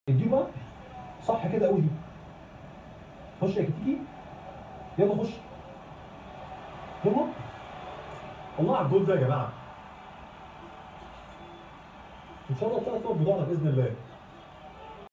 اديله بقى. صح كده قوي دي. خش يا كتيكي. يلا خش. يلا. الله على الجول ده يا جماعه. ان شاء الله الثلاث نقط بتوعنا باذن الله.